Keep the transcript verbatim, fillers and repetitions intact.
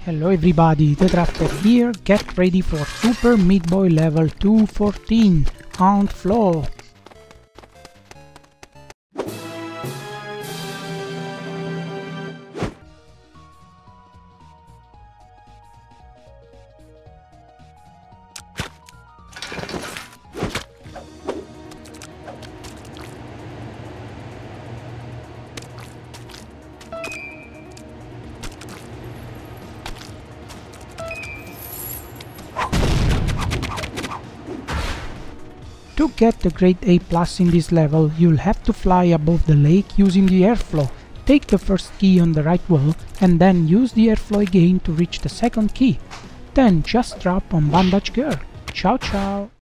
Hello everybody, the Drafter here. Get ready for Super Meat Boy level two fourteen on floor. To get the grade A plus in this level, you'll have to fly above the lake using the airflow. Take the first key on the right wall and then use the airflow again to reach the second key. Then just drop on Bandage Girl. Ciao ciao!